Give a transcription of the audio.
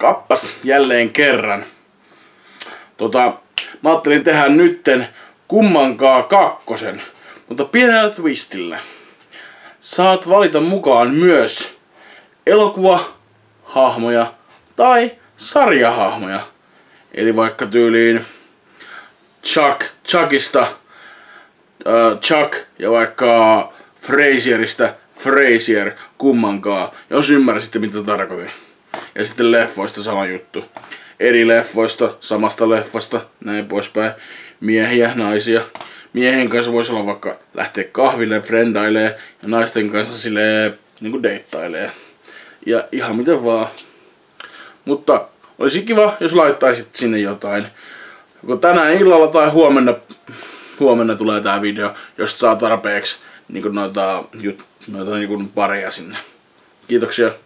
Kappas jälleen kerran. Mä ajattelin tehdä nytten kummankaa kakkosen, mutta pienellä twistillä. Saat valita mukaan myös elokuvahahmoja tai sarjahahmoja. Eli vaikka tyyliin Chuckista Chuck ja vaikka Frasierista Frasier kummankaan, jos ymmärsitte mitä tarkoitin. Ja sitten leffoista sama juttu. Eri leffoista, samasta leffasta, näin poispäin. Miehiä, naisia. Miehen kanssa voisi olla vaikka lähteä kahville, frendailee ja naisten kanssa silleen niinku deittailee. Ja ihan miten vaan. Mutta olisi kiva, jos laittaisit sinne jotain. Joko tänään illalla tai huomenna tulee tää video, jos saa tarpeeksi niinku noita pareja sinne. Kiitoksia.